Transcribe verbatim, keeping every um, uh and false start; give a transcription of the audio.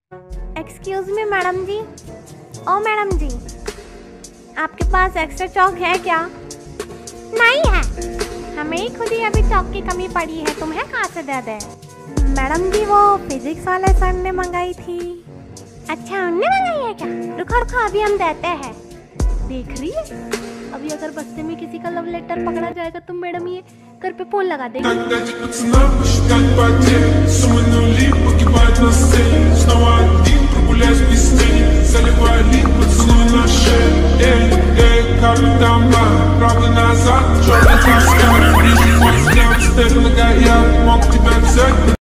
Excuse me madam ji, ओ madam ji, आपके पास एक्स्ट्रा चौक है क्या? नहीं है, हमें खुद ही अभी चौक की कमी पड़ी है, तुम्हें कहाँ से दे दे? मैडम जी वो फिजिक्स वाले सर ने मंगाई थी। अच्छा उनने मंगाई है क्या? रुको रुको अभी हम देते हैं। देख रही है, अभी अगर बस्ते में किसी का लव लेटर पकड़ा जाएगा तो मैडम ये घर पे फोन लगा देगी।